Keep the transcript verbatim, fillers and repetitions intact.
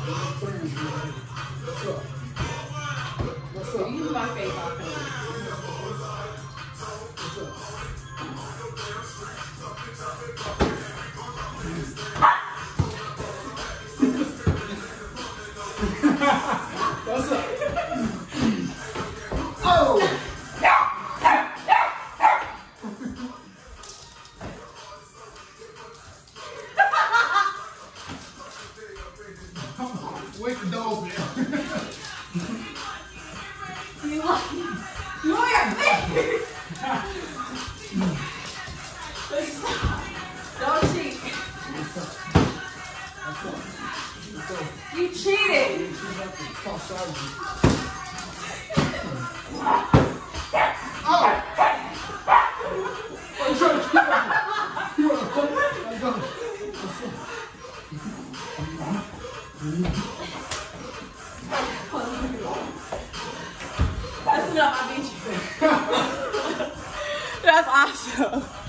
What's up? What's up? Use my face off of What's up? What's up? Oh! Wake the dog down. You want you want your face? Don't cheat. What's up? What's up? What's up? You cheated. Oh, sorry. Oh! I'm trying to keep up. You want to fuck? Let's go. What's up? That's enough. I beat you. That's awesome.